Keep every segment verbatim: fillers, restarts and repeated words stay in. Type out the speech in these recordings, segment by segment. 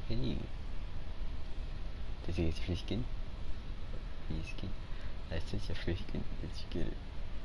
can you? Does he get free skin? Free skin. That's such a free skin. Let's get it.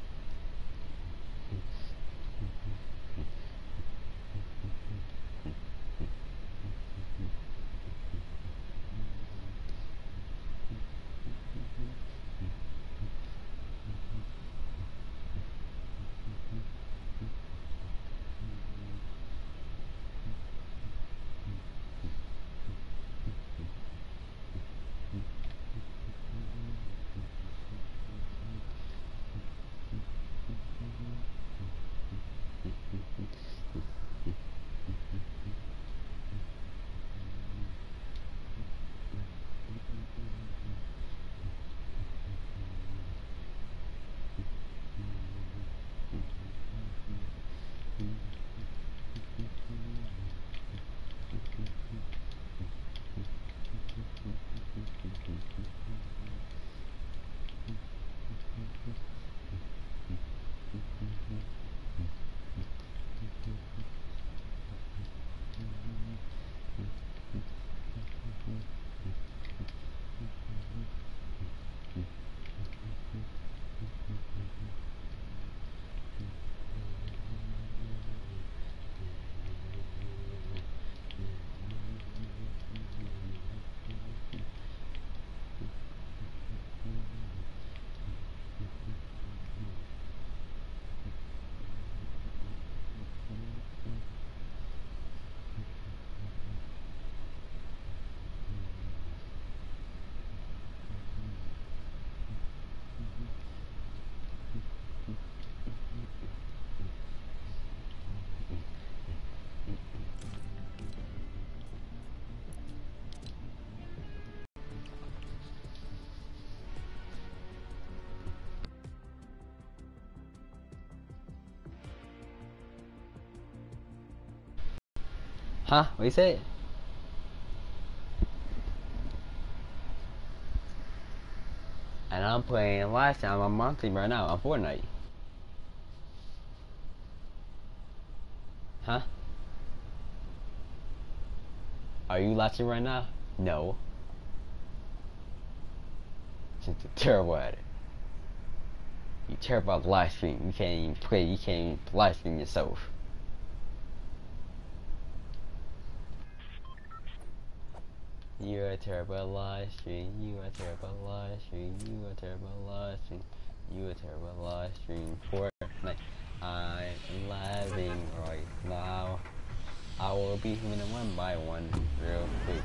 Huh? What you say? And I'm playing last time on monthly right now on Fortnite. Huh? Are you watching right now? No. Since you're terrible at it. You're terrible at live stream. You can't even play. You can't even live stream yourself. You're a terrible live stream. You are a terrible live stream. You are a terrible live stream. You are a terrible live stream. Fortnite. I'm living right now. I will be human one by one real quick.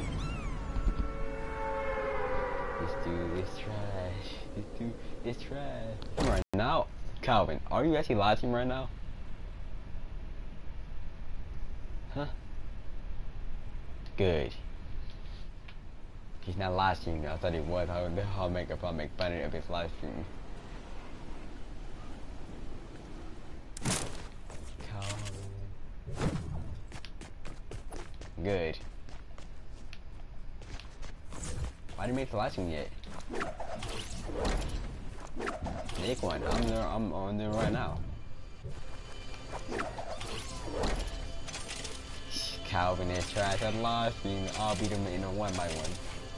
This dude is trash. This dude is trash. Right now, Calvin, are you actually live streaming right now? Huh? Good. He's not live streaming. I thought he was. I'll, I'll make I'll make fun of his live stream. Calvin. Good. Why didn't you make the live stream yet? Make one. I'm there. I'm on there right now. Calvin is trash at live stream. I'll beat him in a one by one.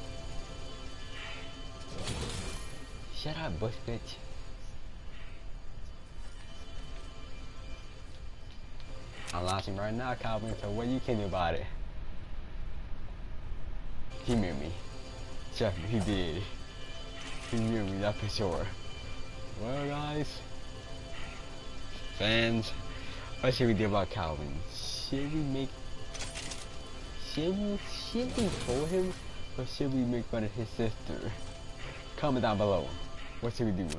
Shut up, bush bitch. I'm launching right now, Calvin. So what you can do about it? He knew me. Trust me, he did. He knew me, that's for sure. Well, guys, fans, what should we do about Calvin? Should we make? Should we? Should we troll him, or should we make fun of his sister? Comment down below. What should we do?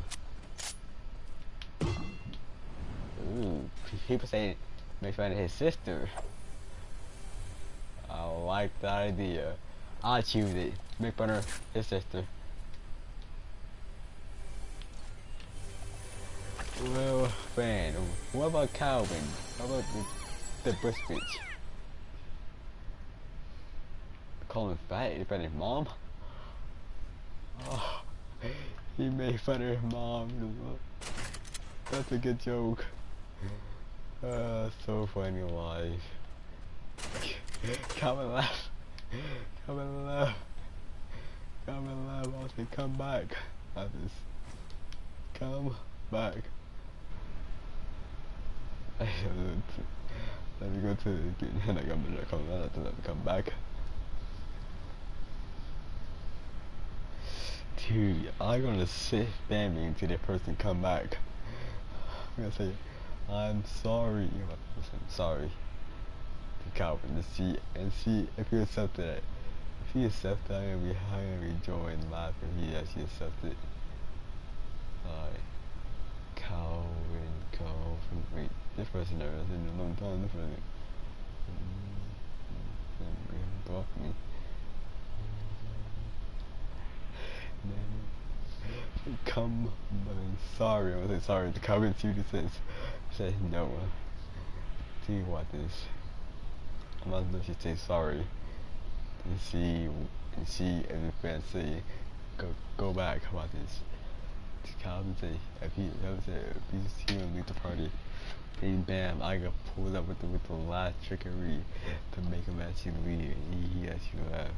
Ooh, people saying make fun of his sister. I like that idea. I'll choose it. Make fun of his sister. Well, fan, what about Calvin? How about the, the bush bitch? Call him fat in front of his mom? Oh, he made fun of his mom. That's a good joke. Uh, so funny live. Calvin laugh. Come in love. Come in love. I say come back. I just come back. Let me go to the and I come back. Come back. Let me come back. Dude, I'm gonna sit spamming until the person come back. I'm gonna say, I'm sorry. I'm sorry. To Calvin to see and see if he accepted it. If he accepted it, I'm gonna be, I'm gonna be joined live if he actually accepted it. Alright. Calvin, Calvin. Wait, this person never has in a long time. This person. Bring off me. Come, but I'm sorry. I was like, sorry. The Calvin student says, says no. See what this. I'm not going to say sorry. And see, and see if the fans say, go, go back. How about this? To Calvin say, if he, if he, if he's here and leave the party, then bam, I got pulled up with the with the last trickery to make him actually leave. He, he actually left.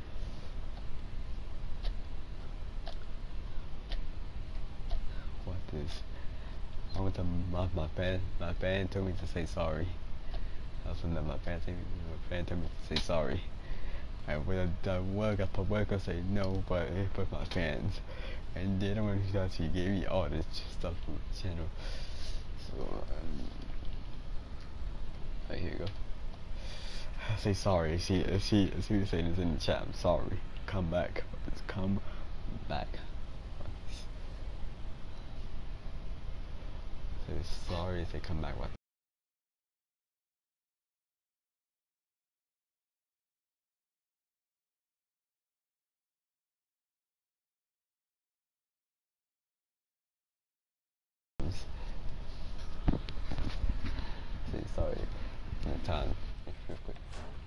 What this? I went to my my fan. My fan told me to say sorry. That's when my fan told me. My fan told me to say sorry. And when I done work, I put work. I say no, but it put my fans. And then when he actually gave me all this stuff from the channel. So, um, right, here you go. I say sorry. See, see, see what saying is in the chat. I'm sorry. Come back. It's come back. Say sorry. Say come back. What? Say sorry. In the time. Real quick.